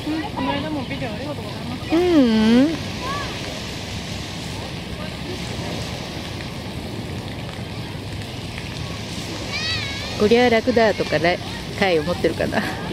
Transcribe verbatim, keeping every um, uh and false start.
この間もビデオありがとうございました。 うん。こりゃ楽だとかね、回を持ってるかな。